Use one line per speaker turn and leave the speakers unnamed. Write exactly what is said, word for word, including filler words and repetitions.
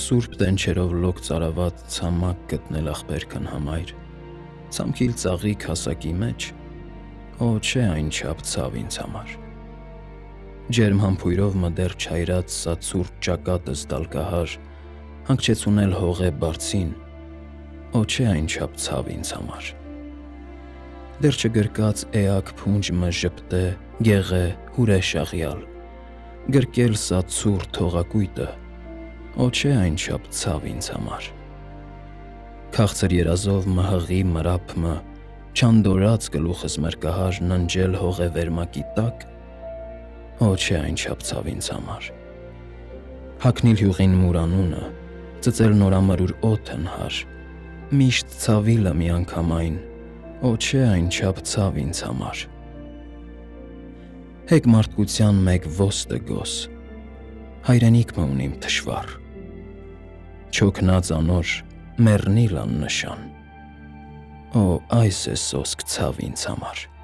սուրբ տենչերով լոկ ծարաված ցամաք գտնել ախպերքն համայր, ցամքիլ ծաղիկ հասակի մեջ, օ չէ այնչափ ցավ ինձ համար։ Ջերմ համբույրով մդեռ չայրած սա ցուրտ ճակատս դալկահար, հանգչեցունել հողե բարձին, օ չէ այնչափ ցավ ինձ համար։ Դեռ չգրկած էակ փունջը ժպտե, գեղե, հուրեշ աղյալ, գրկել սա ցուրտ թողակույտը, օ չէ այնչափ ցավ ինձ համար։ Քաղցր երազով մհղի մրափմը, չանդորած գլուխս մրկահար ննջել հողե վերմակի տակ, օ չէ այնչափ ցավ ինձ համար։ Հագնիլ հյուղին մուրանունը, ծծել նորամրուր օդն հար, միշտ ցավիլը միանգամայն, օ չէ այնչափ ցավ ինձ համար։ Հեկ մարդկության մեկ ոստը գոս, հայրենիք մը ունիմ թշվառ, չոքնած անոր մեռնիլ աննշան, օ այս է սոսկ ցավ ինձ համար։